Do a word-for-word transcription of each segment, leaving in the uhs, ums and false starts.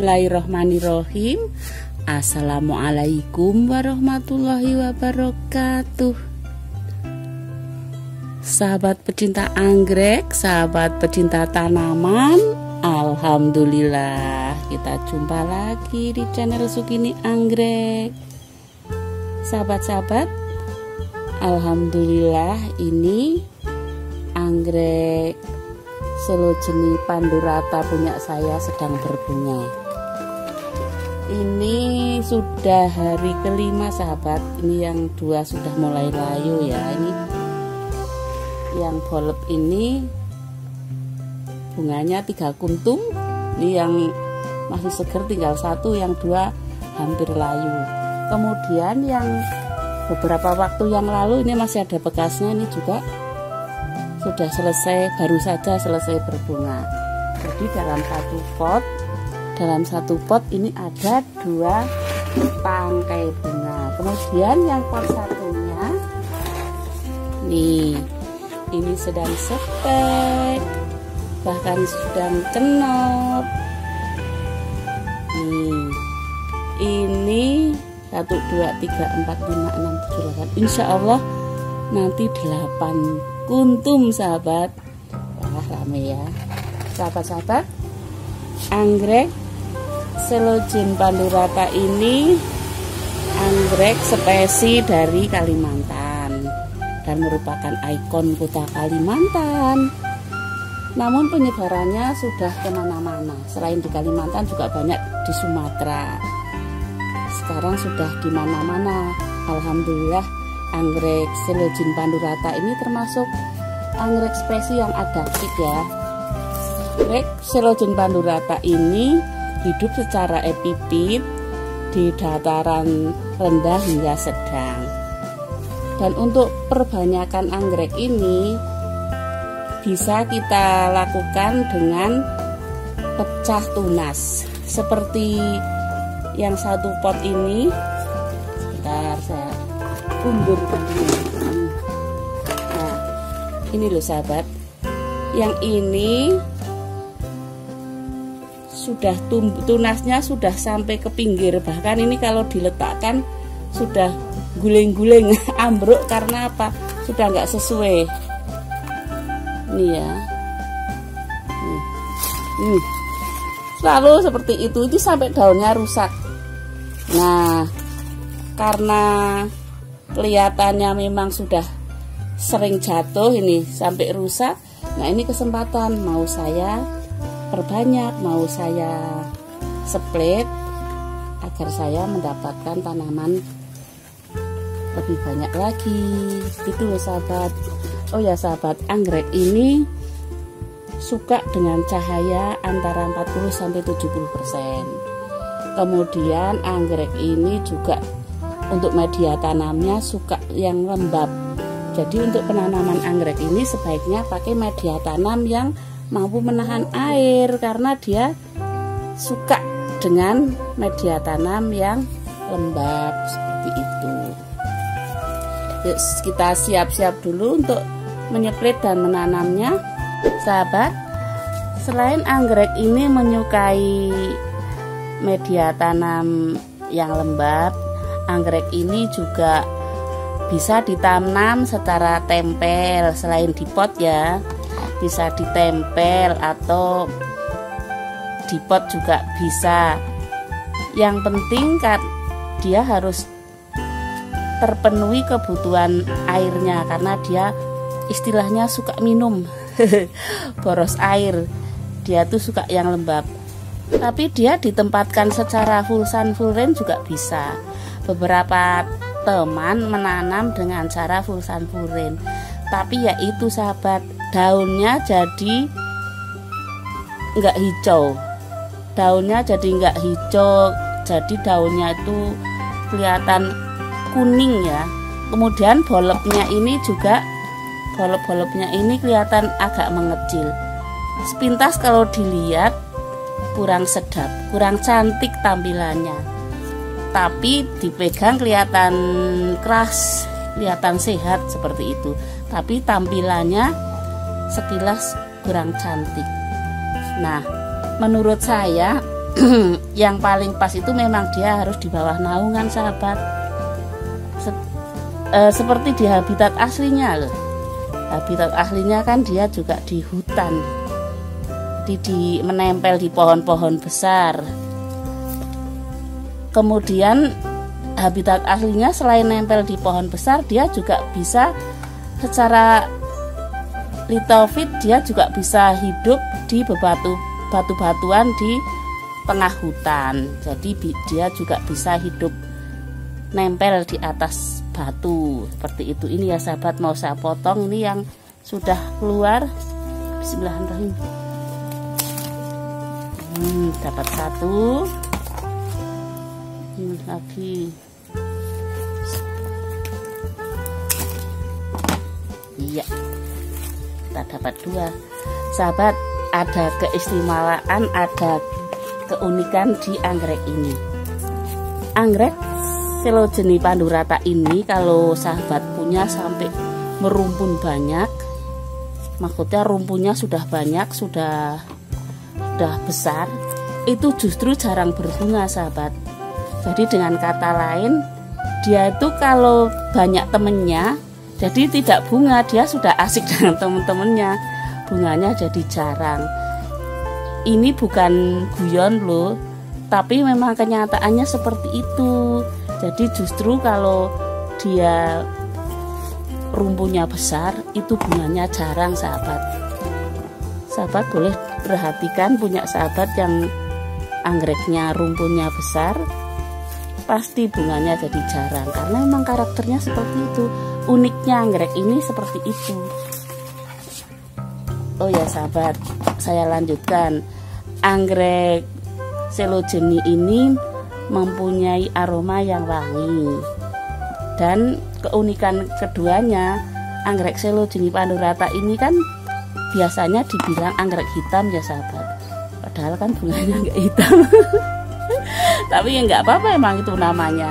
Bismillahirrahmanirrahim. Assalamualaikum warahmatullahi wabarakatuh. Sahabat pecinta anggrek, sahabat pecinta tanaman, alhamdulillah kita jumpa lagi di channel Sukini Anggrek. Sahabat-sahabat, alhamdulillah ini anggrek Selojeni Pandurata punya saya sedang berbunga. Ini sudah hari kelima sahabat. Ini yang dua sudah mulai layu ya. Ini yang bolot ini bunganya tiga kuntum. Ini yang masih seger tinggal satu, yang dua hampir layu. Kemudian yang beberapa waktu yang lalu ini masih ada bekasnya, ini juga sudah selesai, baru saja selesai berbunga. Jadi dalam satu pot, dalam satu pot ini ada dua tangkai bunga. Kemudian yang pot satunya, nih, ini sedang sepek, bahkan sedang cenop. Nih, ini satu, dua, tiga, empat, lima, enam, tujuh, delapan. Insya Allah nanti delapan kuntum sahabat. Wah, rame ya sahabat-sahabat. Anggrek Selojeni Pandurata ini anggrek spesi dari Kalimantan dan merupakan ikon kota Kalimantan. Namun penyebarannya sudah kemana-mana. Selain di Kalimantan juga banyak di Sumatera. Sekarang sudah di mana-mana. Alhamdulillah, anggrek Selojeni Pandurata ini termasuk anggrek spesies yang adaptif ya. Anggrek Selojeni Pandurata ini hidup secara epifit di dataran rendah hingga sedang. Dan untuk perbanyakan anggrek ini bisa kita lakukan dengan pecah tunas. Seperti yang satu pot ini. Sebentar saya undur dulu. Nah, ini loh sahabat, yang ini sudah tunasnya sudah sampai ke pinggir, bahkan ini kalau diletakkan sudah guling-guling ambruk karena apa? Sudah nggak sesuai. Nih ya, nih. Nih. Selalu seperti itu, itu sampai daunnya rusak. Nah, karena kelihatannya memang sudah sering jatuh ini sampai rusak. Nah, ini kesempatan mau saya perbanyak, mau saya split agar saya mendapatkan tanaman lebih banyak lagi. Gitu loh sahabat. Oh ya sahabat, anggrek ini suka dengan cahaya antara empat puluh sampai tujuh puluh persen. Kemudian anggrek ini juga untuk media tanamnya suka yang lembab. Jadi untuk penanaman anggrek ini sebaiknya pakai media tanam yang mampu menahan air, karena dia suka dengan media tanam yang lembab seperti itu. Yuk, kita siap-siap dulu untuk menyeplit dan menanamnya sahabat. Selain anggrek ini menyukai media tanam yang lembab, anggrek ini juga bisa ditanam secara tempel. Selain di pot ya, bisa ditempel atau di pot juga bisa. Yang penting kan dia harus terpenuhi kebutuhan airnya, karena dia istilahnya suka minum boros air. Dia tuh suka yang lembab. Tapi dia ditempatkan secara full sun full rain juga bisa. Beberapa teman menanam dengan cara full sun full rain, tapi ya itu sahabat, daunnya jadi nggak hijau. Daunnya jadi nggak hijau, jadi daunnya itu kelihatan kuning ya. Kemudian bolopnya ini juga, bolop-bolopnya ini kelihatan agak mengecil. Sepintas kalau dilihat kurang sedap, kurang cantik tampilannya. Tapi dipegang kelihatan keras, kelihatan sehat seperti itu. Tapi tampilannya sekilas kurang cantik. Nah, menurut saya yang paling pas itu memang dia harus di bawah naungan sahabat. Se e, seperti di habitat aslinya loh. Habitat aslinya kan dia juga di hutan, di, di menempel di pohon-pohon besar. Kemudian habitat aslinya selain nempel di pohon besar, dia juga bisa secara litofit, dia juga bisa hidup di bebatu batu-batuan di tengah hutan. Jadi dia juga bisa hidup nempel di atas batu seperti itu. Ini ya sahabat, mau saya potong ini yang sudah keluar. Bismillahirrahmanirrahim. Hmm, dapat satu. Ini lagi. Iya, kita dapat dua. Sahabat, ada keistimewaan, ada keunikan di anggrek ini. Anggrek Selojeni Pandurata ini kalau sahabat punya sampai merumpun banyak, maksudnya rumpunnya sudah banyak, sudah sudah besar, itu justru jarang berbunga sahabat. Jadi dengan kata lain, dia itu kalau banyak temennya, jadi tidak bunga, dia sudah asik dengan temen-temennya, bunganya jadi jarang. Ini bukan guyon loh, tapi memang kenyataannya seperti itu. Jadi justru kalau dia rumpunya besar, itu bunganya jarang sahabat. Sahabat boleh perhatikan punya sahabat yang anggreknya rumpunnya besar, pasti bunganya jadi jarang, karena memang karakternya seperti itu. Uniknya anggrek ini seperti itu. Oh ya sahabat, saya lanjutkan. Anggrek Selojeni ini mempunyai aroma yang wangi. Dan keunikan keduanya, anggrek Selojeni Pandurata ini kan biasanya dibilang anggrek hitam ya sahabat. Padahal kan bunganya nggak hitam. Tapi ya nggak apa-apa, emang itu namanya.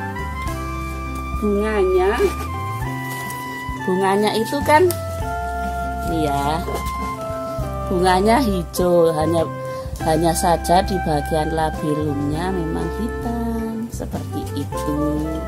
Bunganya Bunganya itu kan, iya, bunganya hijau, hanya hanya saja di bagian labellumnya memang hitam seperti itu.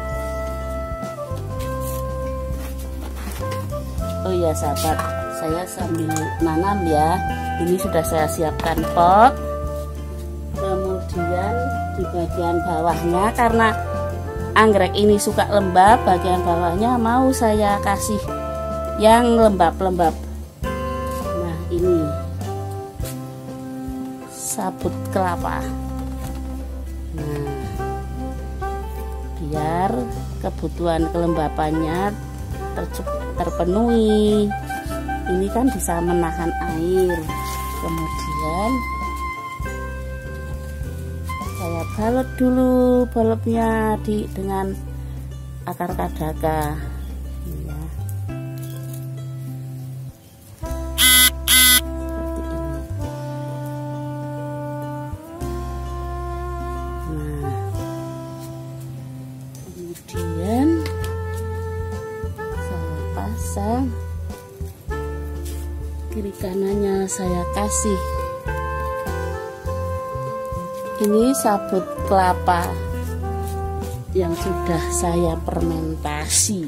Oh iya sahabat, saya sambil nanam ya. Ini sudah saya siapkan pot. Kemudian di bagian bawahnya, karena anggrek ini suka lembab, bagian bawahnya mau saya kasih yang lembab-lembab. Nah ini sabut kelapa. Nah, biar kebutuhan kelembapannya terpenuhi. Ini kan bisa menahan air. Kemudian saya balut dulu baloknya di dengan akar kadaka. Ya. Seperti ini. Nah, kemudian saya pasang, kiri kanannya saya kasih. Ini sabut kelapa yang sudah saya fermentasi.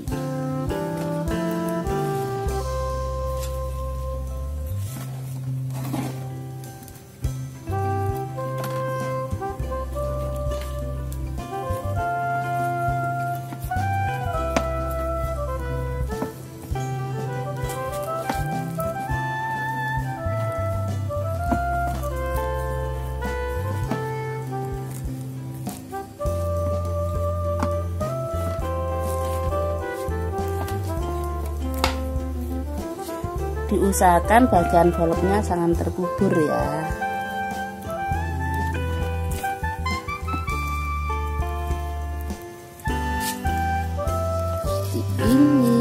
Diusahakan bagian baloknya jangan terkubur ya. Seperti ini.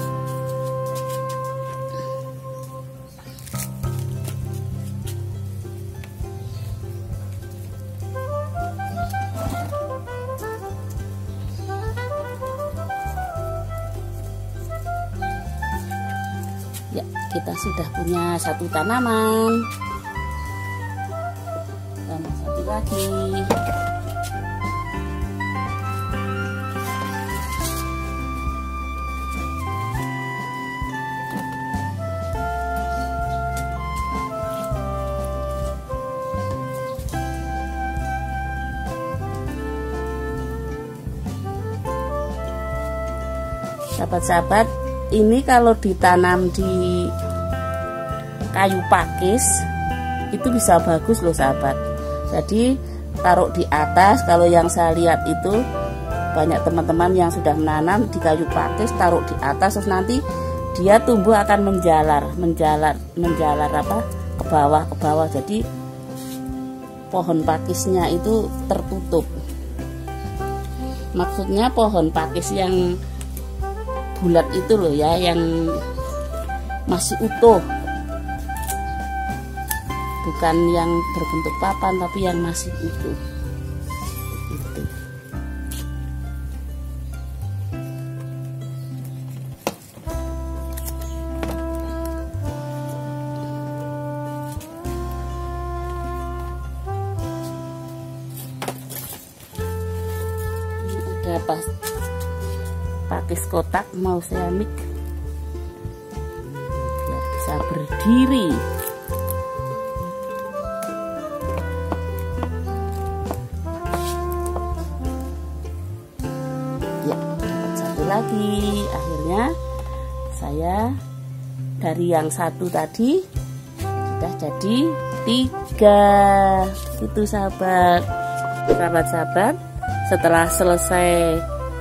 Ya, kita sudah punya satu tanaman. Tambah satu lagi. Sahabat-sahabat, ini kalau ditanam di kayu pakis itu bisa bagus loh sahabat. Jadi taruh di atas. Kalau yang saya lihat itu banyak teman-teman yang sudah menanam di kayu pakis, taruh di atas, terus nanti dia tumbuh akan menjalar, menjalar, menjalar apa ke bawah, ke bawah. Jadi pohon pakisnya itu tertutup. Maksudnya pohon pakis yang bulat itu loh ya, yang masih utuh, bukan yang berbentuk papan tapi yang masih utuh itu. Ada pas pakis kotak mau saya mix biar bisa berdiri. Ya, dapat satu lagi. Akhirnya saya dari yang satu tadi sudah jadi tiga. Itu sahabat, sahabat-sahabat, setelah selesai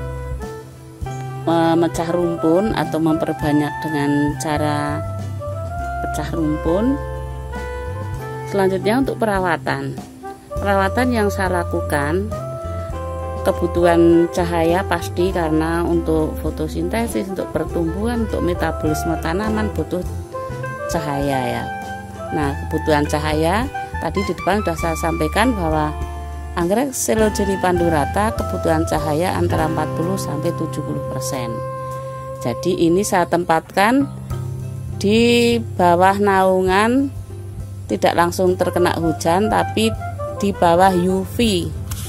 memecah rumpun atau memperbanyak dengan cara pecah rumpun, selanjutnya untuk perawatan perawatan yang saya lakukan, kebutuhan cahaya pasti, karena untuk fotosintesis, untuk pertumbuhan, untuk metabolisme tanaman butuh cahaya ya. Nah, kebutuhan cahaya tadi di depan sudah saya sampaikan bahwa anggrek Coleogyri pandurata kebutuhan cahaya antara empat puluh sampai tujuh puluh persen. Jadi ini saya tempatkan di bawah naungan, tidak langsung terkena hujan tapi di bawah U V.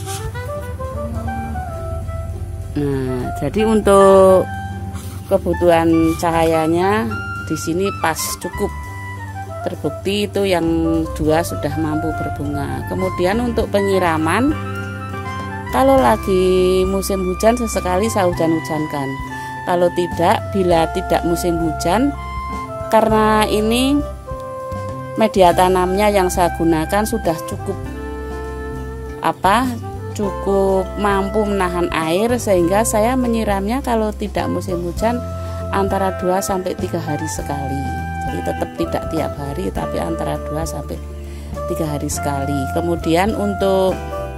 Nah, jadi untuk kebutuhan cahayanya di sini pas cukup. Terbukti itu yang dua sudah mampu berbunga. Kemudian untuk penyiraman, kalau lagi musim hujan sesekali saya hujan-hujankan. Kalau tidak, bila tidak musim hujan, karena ini media tanamnya yang saya gunakan sudah cukup apa cukup mampu menahan air, sehingga saya menyiramnya kalau tidak musim hujan antara dua sampai tiga hari sekali. Jadi tetap tidak tiap hari tapi antara dua sampai tiga hari sekali. Kemudian untuk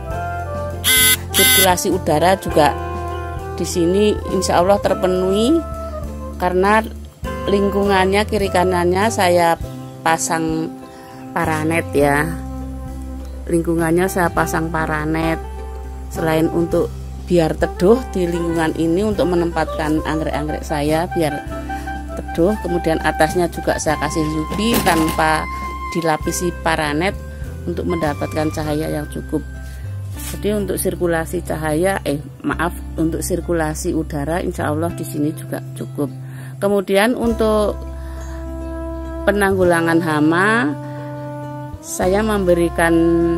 sirkulasi udara juga di sini insya Allah terpenuhi, karena lingkungannya kiri kanannya saya pasang paranet ya. Lingkungannya saya pasang paranet. Selain untuk biar teduh di lingkungan ini, untuk menempatkan anggrek-anggrek saya biar teduh, kemudian atasnya juga saya kasih U V tanpa dilapisi paranet untuk mendapatkan cahaya yang cukup. Jadi untuk sirkulasi cahaya, eh maaf, untuk sirkulasi udara insya Allah di sini juga cukup. Kemudian untuk penanggulangan hama, saya memberikan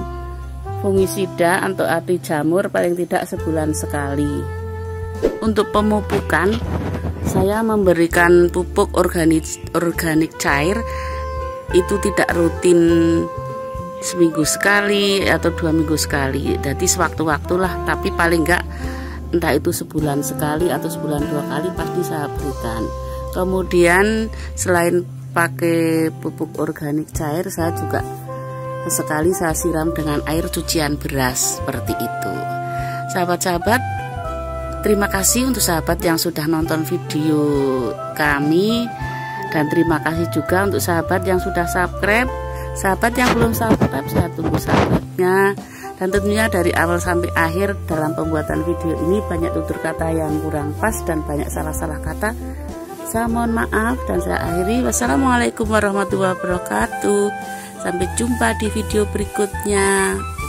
fungisida atau anti jamur paling tidak sebulan sekali. Untuk pemupukan, saya memberikan pupuk organik organik cair, itu tidak rutin seminggu sekali atau dua minggu sekali, jadi sewaktu-waktulah, tapi paling enggak entah itu sebulan sekali atau sebulan dua kali pasti saya berikan. Kemudian selain pakai pupuk organik cair, saya juga sesekali saya siram dengan air cucian beras seperti itu. Sahabat-sahabat, terima kasih untuk sahabat yang sudah nonton video kami, dan terima kasih juga untuk sahabat yang sudah subscribe. Sahabat yang belum subscribe, saya tunggu sahabatnya. Dan tentunya dari awal sampai akhir dalam pembuatan video ini banyak tutur kata yang kurang pas dan banyak salah-salah kata. Saya mohon maaf dan saya akhiri. Wassalamualaikum warahmatullahi wabarakatuh. Sampai jumpa di video berikutnya.